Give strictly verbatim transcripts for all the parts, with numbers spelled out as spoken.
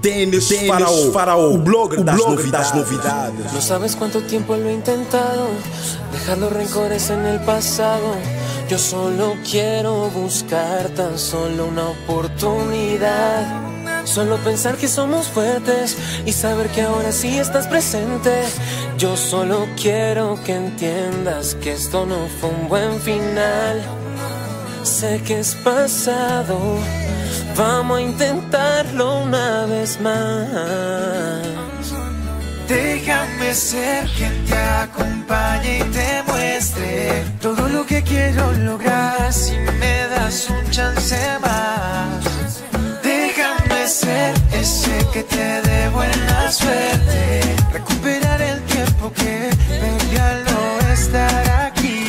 Tênis Faraó, Faraó, o blogger, das, blogger das novidades. No sabes cuánto tiempo lo he intentado, dejar los rencores en el pasado. Yo solo quiero buscar tan solo una oportunidad. Solo pensar que somos fuertes y saber que ahora sí estás presente. Yo solo quiero que entiendas que esto no fue un buen final. Sé que es pasado, vamos a intentarlo una vez más. Déjame ser quien te acompañe y te muestre todo lo que quiero lograr si me das un chance más. Déjame ser ese que te dé buena suerte, recuperar el tiempo que perdí al no estar aquí.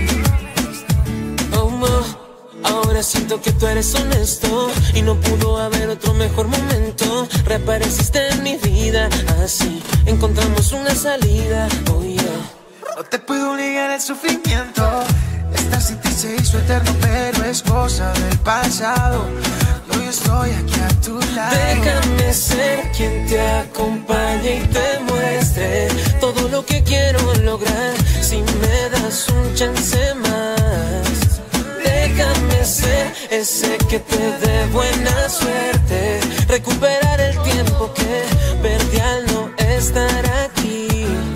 Oh, no. Ahora siento que tú eres honesto y no pudo haber otro mejor momento. Reapareciste en mi vida, así encontramos una salida. Oh, yeah. No te puedo negar el sufrimiento, estar sin ti se hizo eterno, pero es cosa del pasado. Hoy estoy aquí a tu lado. Déjame ser quien te acompañe y te muestre todo lo que quiero lograr si me das un chance más. Déjame ser ese que te dé buena suerte, recuperar el tiempo que perdí al no estar aquí.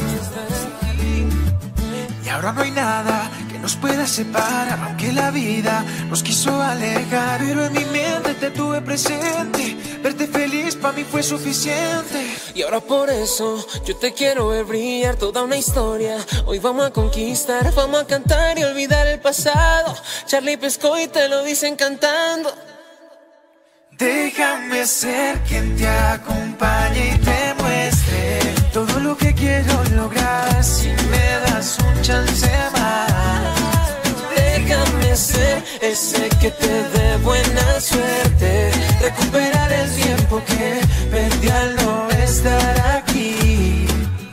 Y ahora no hay nada que nos pueda separar, aunque la vida nos quiso alejar. Pero en mi mente te tuve presente, verte feliz para mí fue suficiente. Y ahora por eso yo te quiero ver brillar, toda una historia. Hoy vamos a conquistar, vamos a cantar y olvidar el pasado. Charlie pescó y te lo dicen cantando. Déjame ser quien te acompañe y te muestre todo lo que quiero lograr si me das un chance más. Déjame ser ese que te dé buena suerte, recuperar el tiempo que perdí al no estar aquí.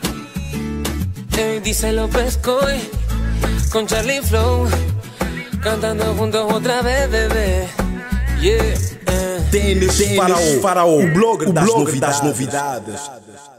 Hey, dice López Coy con Charlie Flow, cantando juntos otra vez, bebé. Yeah. Tênis Faraó, Faraó, o blogger, das, blogger das novidades.